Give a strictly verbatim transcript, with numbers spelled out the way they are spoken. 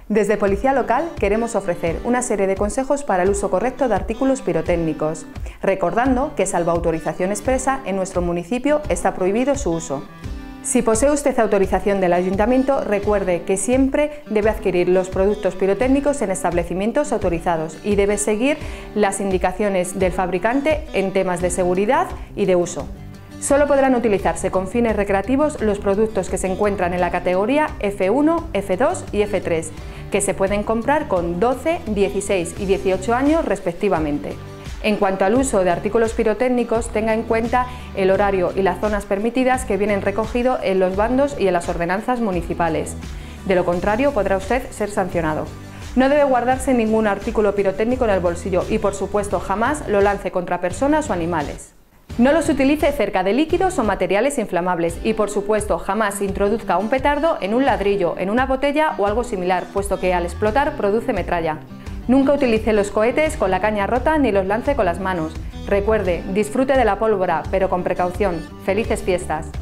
Desde Policía Local queremos ofrecer una serie de consejos para el uso correcto de artículos pirotécnicos, recordando que, salvo autorización expresa, en nuestro municipio está prohibido su uso. Si posee usted autorización del Ayuntamiento, recuerde que siempre debe adquirir los productos pirotécnicos en establecimientos autorizados y debe seguir las indicaciones del fabricante en temas de seguridad y de uso. Solo podrán utilizarse con fines recreativos los productos que se encuentran en la categoría F uno, F dos y F tres, que se pueden comprar con doce, dieciséis y dieciocho años respectivamente. En cuanto al uso de artículos pirotécnicos, tenga en cuenta el horario y las zonas permitidas que vienen recogidos en los bandos y en las ordenanzas municipales. De lo contrario, podrá usted ser sancionado. No debe guardarse ningún artículo pirotécnico en el bolsillo y, por supuesto, jamás lo lance contra personas o animales. No los utilice cerca de líquidos o materiales inflamables y, por supuesto, jamás introduzca un petardo en un ladrillo, en una botella o algo similar, puesto que al explotar produce metralla. Nunca utilice los cohetes con la caña rota ni los lance con las manos. Recuerde, disfrute de la pólvora, pero con precaución. ¡Felices fiestas!